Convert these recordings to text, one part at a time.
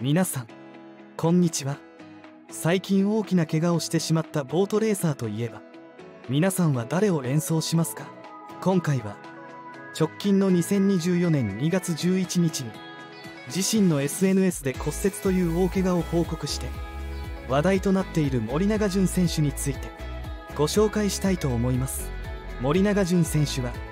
皆さんこんにちは。最近大きな怪我をしてしまったボートレーサーといえば、皆さんは誰を連想しますか？今回は直近の2024年2月11日に自身の SNS で骨折という大怪我を報告して話題となっている森永潤選手についてご紹介したいと思います。森永潤選手は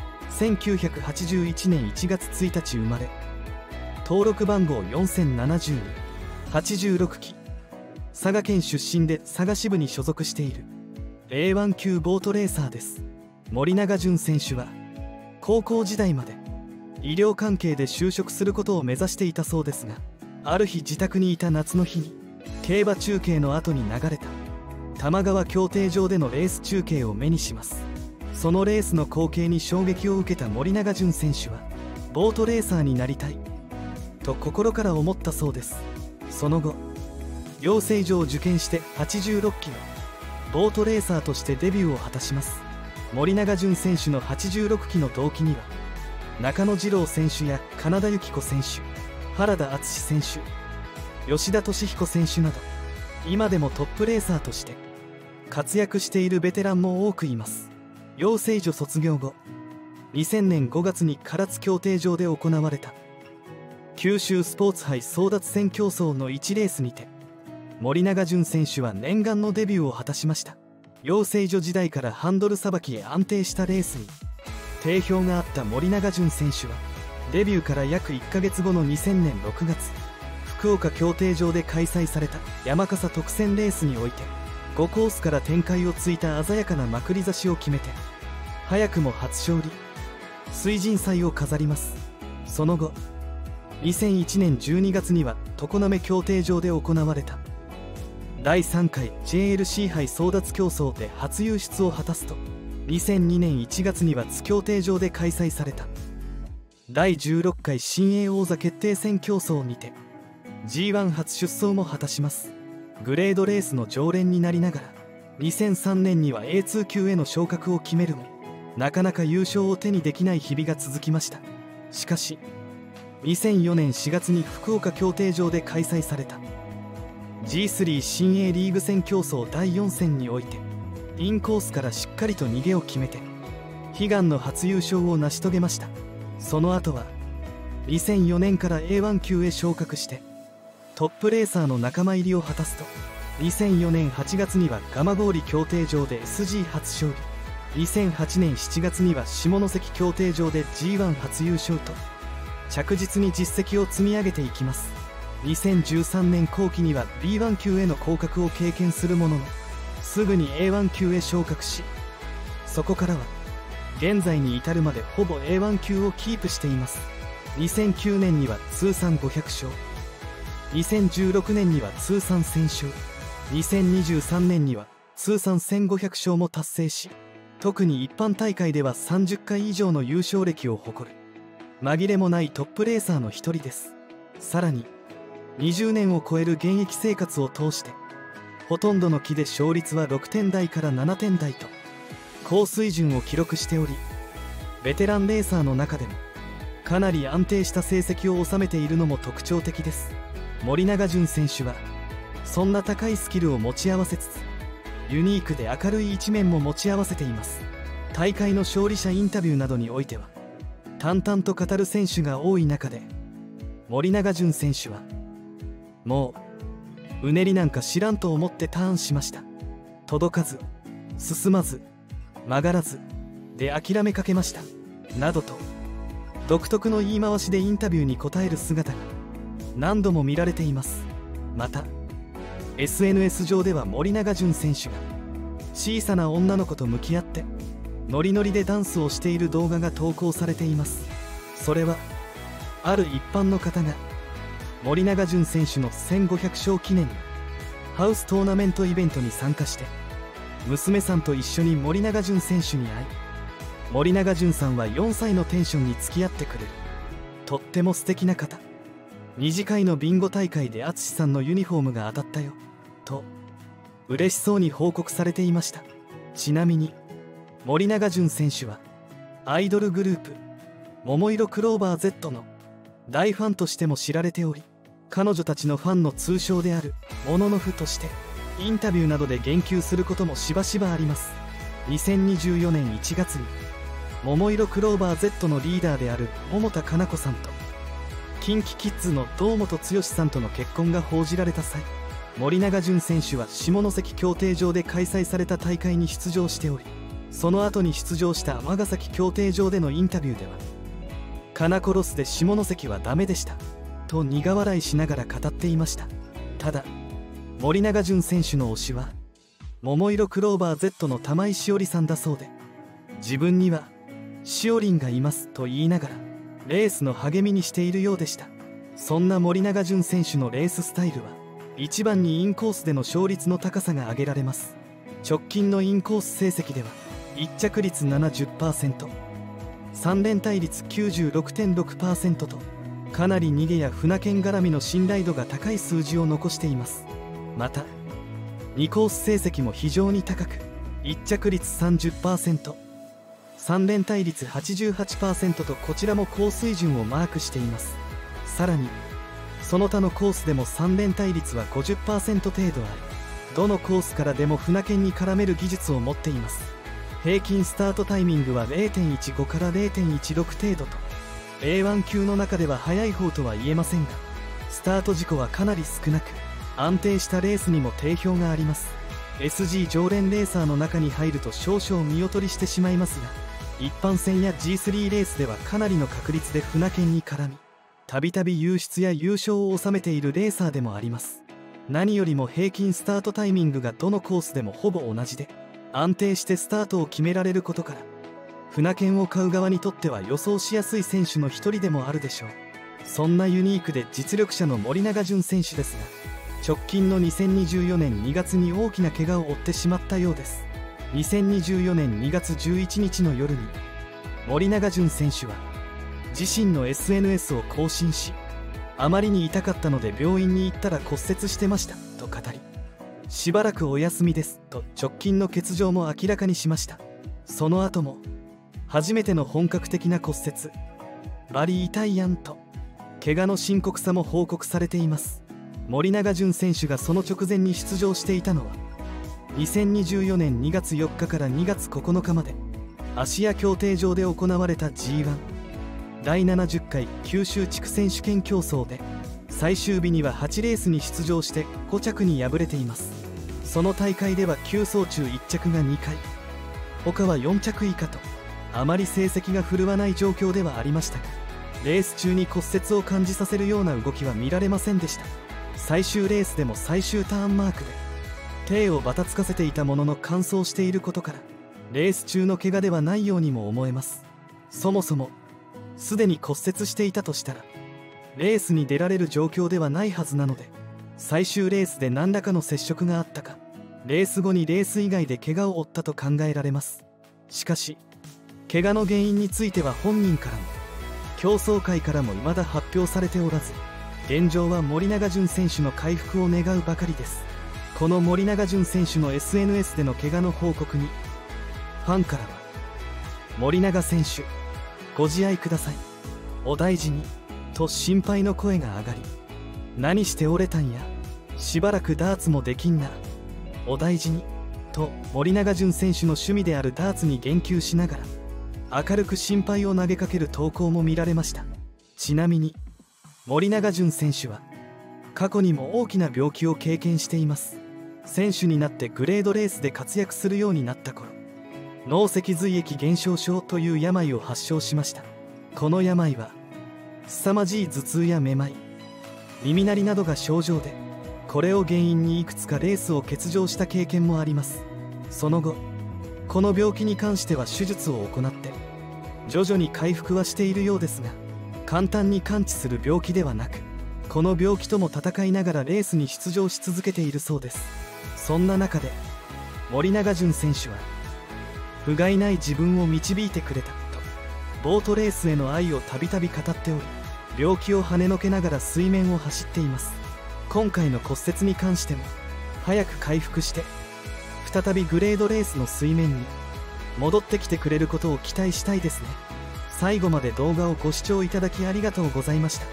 1981年1月1日生まれ、登録番号4070、86期、佐賀県出身で佐賀支部に所属している A1 級ボートレーサーです。森永潤選手は高校時代まで医療関係で就職することを目指していたそうですが、ある日自宅にいた夏の日に競馬中継の後に流れた多摩川競艇場でのレース中継を目にします。そのレースの光景に衝撃を受けた森永潤選手はボートレーサーになりたいと心から思ったそうです。その後養成所を受験して86期のボートレーサーとしてデビューを果たします。森永潤選手の86期の同期には中野二郎選手や金田由紀子選手、原田敦選手、吉田俊彦選手など今でもトップレーサーとして活躍しているベテランも多くいます。養成所卒業後2000年5月に唐津競艇場で行われた九州スポーツ杯争奪戦競争の1レースにて森永潤選手は念願のデビューを果たしました。養成所時代からハンドルさばきへ安定したレースに定評があった森永潤選手はデビューから約1ヶ月後の2000年6月、福岡競艇場で開催された山笠特選レースにおいて5コースから展開をついた鮮やかなまくり差しを決めて早くも初勝利、水神祭を飾ります。その後2001年12月には常滑競艇場で行われた第3回 JLC 杯争奪競争で初優出を果たすと、2002年1月には津競艇場で開催された第16回新鋭王座決定戦競争にて G1 初出走も果たします。グレードレースの常連になりながら2003年には A2 級への昇格を決めるもなかなか優勝を手にできない日々が続きました。しかし2004年4月に福岡競艇場で開催された G3 新鋭リーグ戦競争第4戦においてインコースからしっかりと逃げを決めて悲願の初優勝を成し遂げました。その後は2004年から A1 級へ昇格してトップレーサーの仲間入りを果たすと、2004年8月には蒲郡競艇場で SG 初勝利、2008年7月には下関競艇場で G1 初優勝と着実に実績を積み上げていきます。2013年後期には B1 級への降格を経験するもののすぐに A1 級へ昇格し、そこからは現在に至るまでほぼ A1 級をキープしています。2009年には通算500勝、2016年には通算1000勝、2023年には通算1500勝も達成し、特に一般大会では30回以上の優勝歴を誇る紛れもないトップレーサーの一人です。さらに20年を超える現役生活を通してほとんどの期で勝率は6点台から7点台と高水準を記録しており、ベテランレーサーの中でもかなり安定した成績を収めているのも特徴的です。森永潤選手はそんな高いスキルを持ち合わせつつユニークで明るい一面も持ち合わせています。大会の勝利者インタビューなどにおいては淡々と語る選手が多い中で、森永潤選手はもううねりなんか知らんと思ってターンしました、届かず進まず曲がらずで諦めかけましたなどと独特の言い回しでインタビューに答える姿が何度も見られています。また SNS 上では森永潤選手が小さな女の子と向き合ってノリノリでダンスをしている動画が投稿されています。それはある一般の方が森永潤選手の1500勝記念のハウストーナメントイベントに参加して娘さんと一緒に森永潤選手に会い、森永潤さんは4歳のテンションに付き合ってくれるとっても素敵な方、2次会のビンゴ大会で淳さんのユニフォームが当たったよと嬉しそうに報告されていました。ちなみに森永潤選手はアイドルグループ桃色クローバー Z の大ファンとしても知られており、 彼女たちのファンの通称であるモノノフとしてインタビューなどで言及することもしばしばあります。2024年1月に桃色クローバー Z のリーダーである桃田かな子さんとKinKiKids の堂本剛さんとの結婚が報じられた際、森永純選手は下関競艇場で開催された大会に出場しており、その後に出場した尼崎競艇場でのインタビューではかな子ロスで下関はダメでしたと苦笑いしながら語っていました。ただ森永純選手の推しは桃色クローバー Z の玉井詩織さんだそうで、自分にはしおりんがいますと言いながらレースの励みにしているようでした。そんな森永純選手のレーススタイルは一番にインコースでの勝率の高さが挙げられます。直近のインコース成績では1着率 70%、 3連対率 96.6% とかなり逃げや船券絡みの信頼度が高い数字を残しています。また2コース成績も非常に高く、1着率 30%、 3連対率 88% とこちらも高水準をマークしています。さらにその他のコースでも3連対率は 50% 程度あり、どのコースからでも船券に絡める技術を持っています。平均スタートタイミングは 0.15 から 0.16 程度と A1 級の中では速い方とは言えませんが、スタート事故はかなり少なく安定したレースにも定評があります。 SG 常連レーサーの中に入ると少々見劣りしてしまいますが、一般戦や G3 レースではかなりの確率で船券に絡み、たびたび優出や優勝を収めているレーサーでもあります。何よりも平均スタートタイミングがどのコースでもほぼ同じで、安定してスタートを決められることから船券を買う側にとっては予想しやすい選手の一人でもあるでしょう。そんなユニークで実力者の森永純選手ですが、直近の2024年2月に大きな怪我を負ってしまったようです。2024年2月11日の夜に森永純選手は自身の SNS を更新し、あまりに痛かったので病院に行ったら骨折してましたと語り、しばらくお休みですと直近の欠場も明らかにしました。その後も初めての本格的な骨折、バリ痛いやんと怪我の深刻さも報告されています。森永純選手がその直前に出場していたのは2024年2月4日から2月9日まで芦屋競艇場で行われた G1 第70回九州地区選手権競争で、最終日には8レースに出場して5着に敗れています。その大会では9走中1着が2回、他は4着以下とあまり成績が振るわない状況ではありましたが、レース中に骨折を感じさせるような動きは見られませんでした。最終レースでも最終ターンマークで手をばたつかせていたものの完走していることから、レース中の怪我ではないようにも思えます。そもそもすでに骨折していたとしたらレースに出られる状況ではないはずなので、最終レースで何らかの接触があったか、レース後にレース以外で怪我を負ったと考えられます。しかし怪我の原因については本人からも競争会からも未だ発表されておらず、現状は森永純選手の回復を願うばかりです。この森永純選手の SNS での怪我の報告にファンからは森永選手ご自愛ください、お大事にと心配の声が上がり、何して折れたんや、しばらくダーツもできんな、お大事にと森永純選手の趣味であるダーツに言及しながら明るく心配を投げかける投稿も見られました。ちなみに森永純選手は過去にも大きな病気を経験しています。選手になってグレードレースで活躍するようになった頃、脳脊髄液減少症という病を発症しました。この病は凄まじい頭痛やめまい、耳鳴りなどが症状で、これを原因にいくつかレースを欠場した経験もあります。その後この病気に関しては手術を行って徐々に回復はしているようですが、簡単に完治する病気ではなく、この病気とも戦いながらレースに出場し続けているそうです。そんな中で森永純選手は不甲斐ない自分を導いてくれたとボートレースへの愛をたびたび語っており、病気を跳ねのけながら水面を走っています。今回の骨折に関しても早く回復して再びグレードレースの水面に戻ってきてくれることを期待したいですね。最後まで動画をご視聴いただきありがとうございました。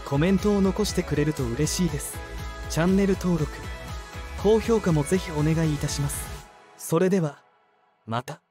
コメントを残してくれると嬉しいです。チャンネル登録高評価もぜひお願いいたします。それではまた。